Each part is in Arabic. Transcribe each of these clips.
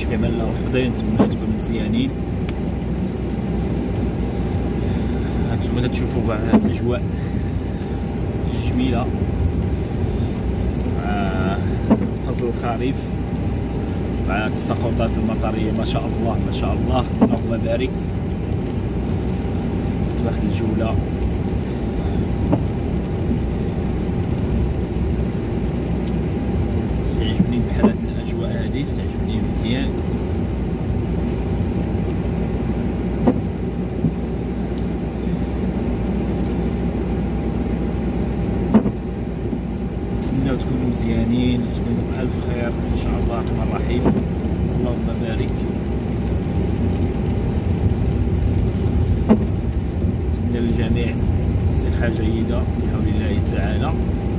في امان الله وحفظه. نتمنى تكونوا مزيانين. هانتوما تشوفوا بعض الاجواء الجميله فصل الخريف مع التساقطات المطريه. ما شاء الله ما شاء الله، اللهم بارك. واحد الجوله تعجبني بحال هاد الاجواء هادي، تعجبني مزيان. نتمنى تكونوا مزيانين وتكونوا بألف خير ان شاء الله الرحمن الرحيم. اللهم بارك. نتمنى للجميع صحة جيدة بحول الله تعالى.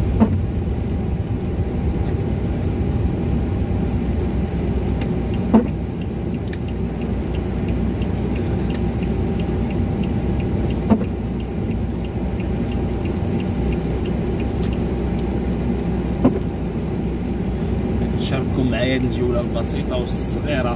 شارككم معايا هذه الجولة البسيطة والصغيرة.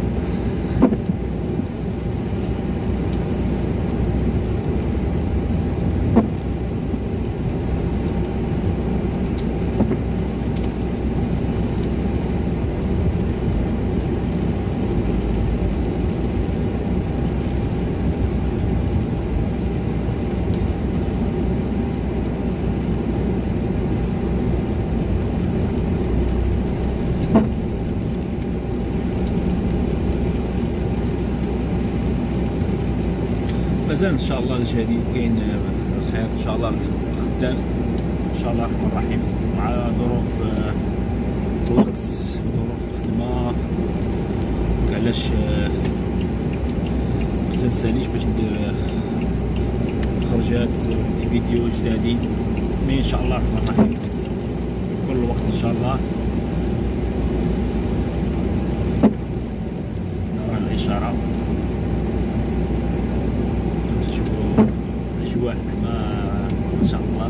مازال ان شاء الله الجديد كاين الخير ان شاء الله خدام ان شاء الله الرحمن الرحيم، مع ظروف الوقت وظروف الخدمه. علاش ما تنسانيش باش ندير خرجات فيديو جدادين، مي ان شاء الله الرحمن الرحيم كل وقت ان شاء الله. نرى الاشاره الاجواء زعما ما شاء الله.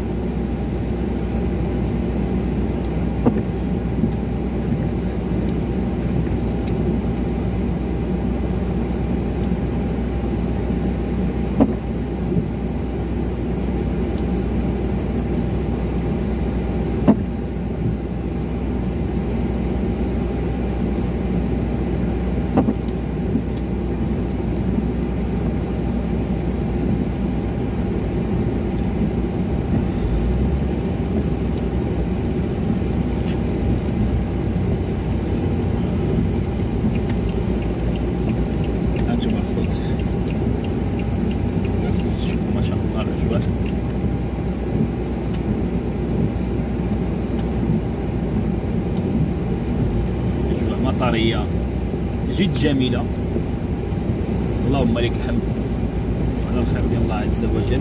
مطرية جد جميلة، اللهم لك الحمد على الخير ديال الله عز وجل.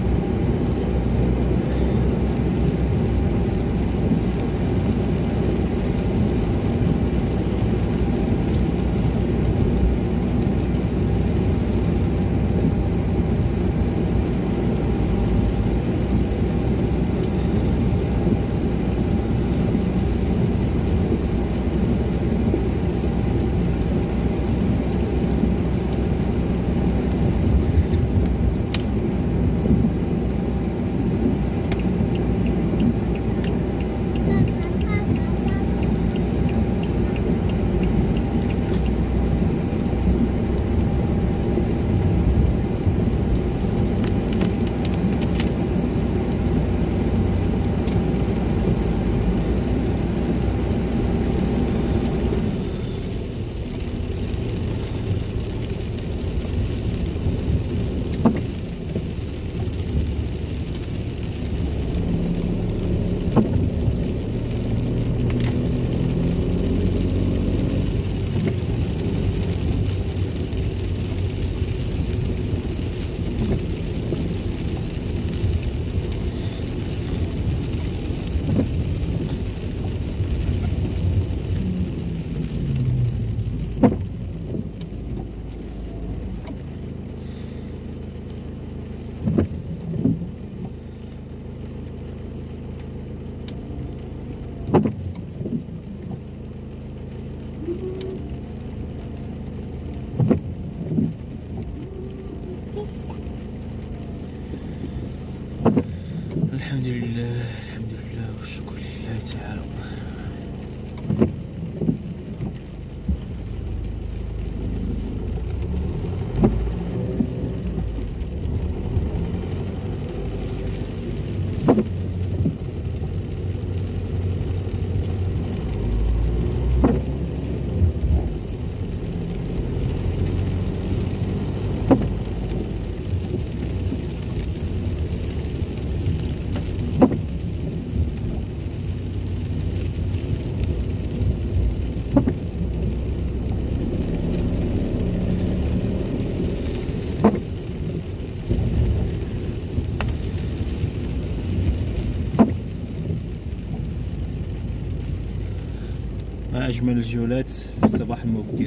الحمد لله الحمد لله والشكر لله تعالى. ما أجمل الجولات في الصباح المبكر.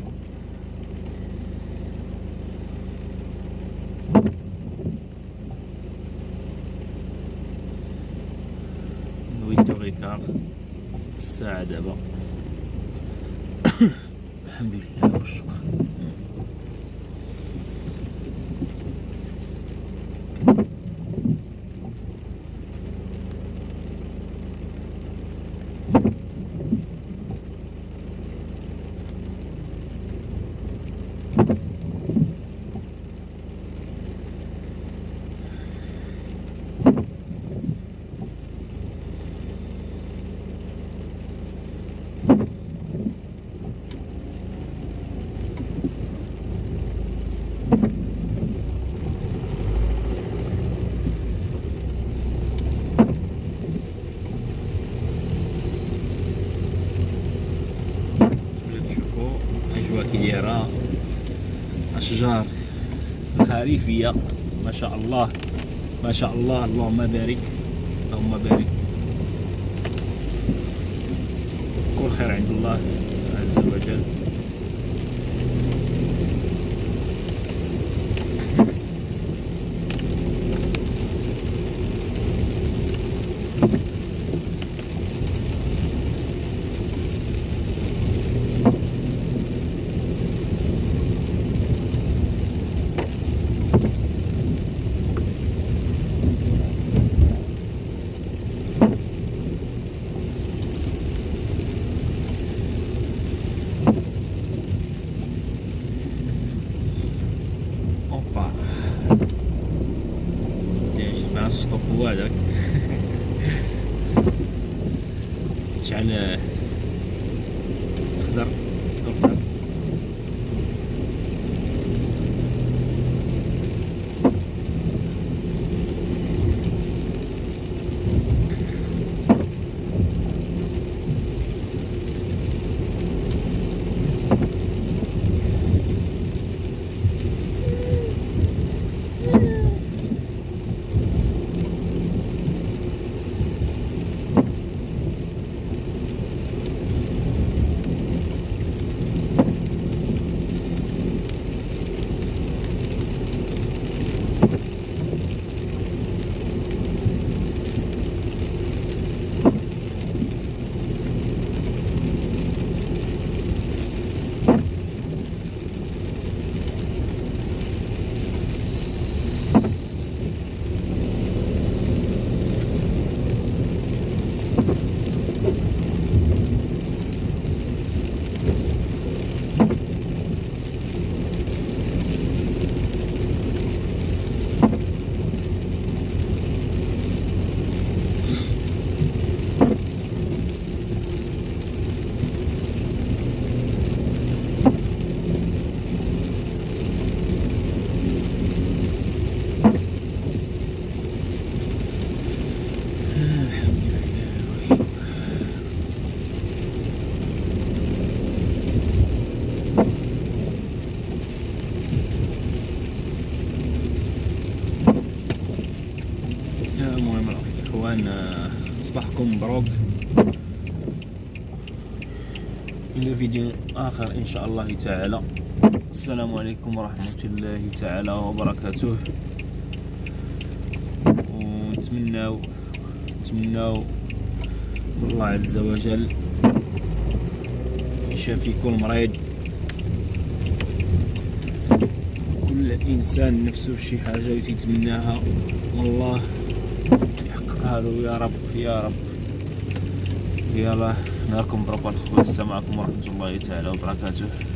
نويتو غيكار الساعة دابا. الحمد لله والشكر. كي دايره اشجار خريفيه ما شاء الله ما شاء الله. اللهم بارك اللهم بارك. كل خير عند الله عز وجل. ستوب هو هذاك. شحال خضر خضر. المهم الاخوان صباحكم مبروك. الى فيديو اخر ان شاء الله تعالى. السلام عليكم ورحمه الله تعالى وبركاته. ونتمناو من الله عز وجل يشافي كل مريض. كل انسان نفسه شي حاجه يتمناها والله يحققها له يا رب يا رب. يلا نراكم مبروك الخوت، السلام عليكم ورحمة الله تعالى وبركاته.